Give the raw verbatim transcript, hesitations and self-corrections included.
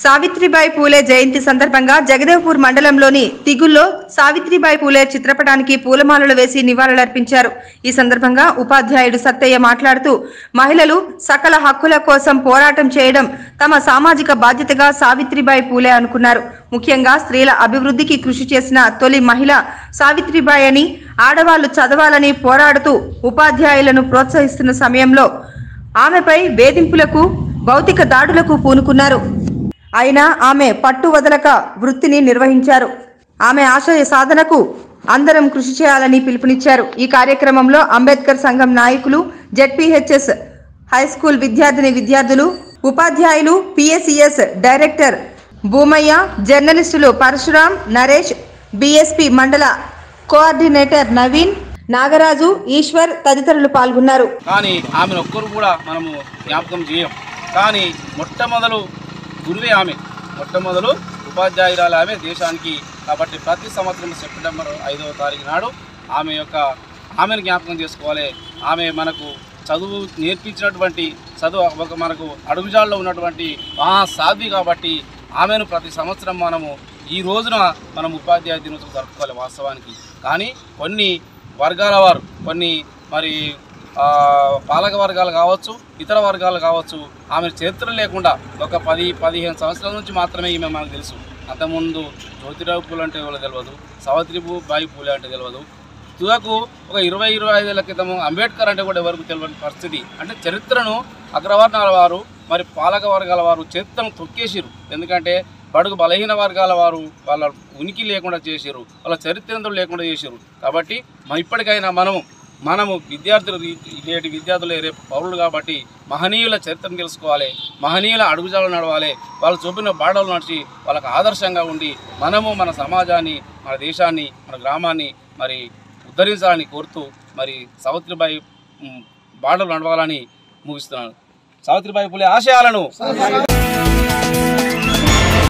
సావిత్రిబాయి పూలే జయంతి సందర్భంగా జగదేవ్పూర్ మండలంలోని తిగుల్లో సావిత్రిబాయి పూలే చిత్రపటానికి పూలమాలలు వేసి నివాళులర్పించారు. ఈ సందర్భంగా ఉపాధ్యాయుడు సత్తయ్య మాట్లాడుతూ మహిళలు సకల హక్కుల కోసం పోరాటం చేయడం తమ సామాజిక బాధ్యతగా సావిత్రిబాయి పూలే అనుకున్నారు. ముఖ్యంగా స్త్రీల అభివృద్ధికి కృషి చేసిన తొలి మహిళ సావిత్రిబాయి అని, ఆడవాళ్లు చదవాలని పోరాడుతూ ఉపాధ్యాయులను ప్రోత్సహిస్తున్న సమయంలో ఆమెపై వేధింపులకు, భౌతిక దాడులకు పూనుకున్నారు. అయినా ఆమె పట్టు వదలక వృత్తిని నిర్వహించారు. ఆమె ఆశయ సాధనకు అందరం కృషి చేయాలని పిలుపునిచ్చారు. ఈ కార్యక్రమంలో అంబేద్కర్ సంఘం నాయకులు, జెడ్పీహెచ్ఎస్ హైస్కూల్ విద్యార్థిని విద్యార్థులు, ఉపాధ్యాయులు, పిఎస్సిఎస్ డైరెక్టర్ భూమయ్య, జర్నలిస్టులు పరశురాం, నరేష్, బీఎస్పీ మండల కోఆర్డినేటర్ నవీన్, నాగరాజు, ఈశ్వర్ తదితరులు పాల్గొన్నారు. కానీ ఆమెను ఒక్కరు కూడా మనము జ్ఞాపకం చేయం. కానీ మొట్టమొదలు గురువే ఆమె, మొట్టమొదలు ఉపాధ్యాయురాలు ఆమె దేశానికి. కాబట్టి ప్రతి సంవత్సరం సెప్టెంబర్ ఐదవ తారీఖు నాడు ఆమె యొక్క ఆమెను జ్ఞాపకం చేసుకోవాలి. ఆమె మనకు చదువు నేర్పించినటువంటి చదువు ఒక మనకు అడుగుజాల్లో ఉన్నటువంటి మహా సాధ్వి. కాబట్టి ఆమెను ప్రతి సంవత్సరం మనము ఈ రోజున మనం ఉపాధ్యాయ దినోత్సవం జరుపుకోవాలి వాస్తవానికి. కానీ కొన్ని వర్గాల వారు, కొన్ని మరి పాలక వర్గాలు కావచ్చు, ఇతర వర్గాలు కావచ్చు, ఆమె చరిత్ర లేకుండా ఒక పది పదిహేను సంవత్సరాల నుంచి మాత్రమే ఈమె మనకు తెలుసు. అంతకుముందు జ్యోతిరావు పూలే అంటే ఎవరో తెలియదు, సావిత్రిబాయి పూలే అంటే తెలియదు. తుదకు ఒక ఇరవై ఇరవై ఐదేళ్ల క్రితము అంబేద్కర్ అంటే కూడా ఎవరికి తెలియని పరిస్థితి. అంటే చరిత్రను అగ్రవర్ణాల వారు, మరి పాలక వర్గాల వారు చరిత్రను తొక్కేసిరు. ఎందుకంటే బడుగు బలహీన వర్గాల వారు వాళ్ళ ఉనికి లేకుండా చేసారు, వాళ్ళ చరిత్ర లేకుండా చేసారు. కాబట్టి ఇప్పటికైనా మనము మనము విద్యార్థులు, నేటి విద్యార్థులే రేపు పౌరులు. కాబట్టి మహనీయుల చరిత్రను తెలుసుకోవాలి, మహనీయుల అడుగుజాలు నడవాలి, వాళ్ళు చూపిన బాటలు నడిచి వాళ్ళకు ఆదర్శంగా ఉండి మనము మన సమాజాన్ని, మన దేశాన్ని, మన గ్రామాన్ని మరి ఉద్ధరించాలని కోరుతూ మరి సావిత్రిబాయి బాటలు నడవాలని ముగిస్తున్నాను. సావిత్రిబాయి పూలే ఆశయాలను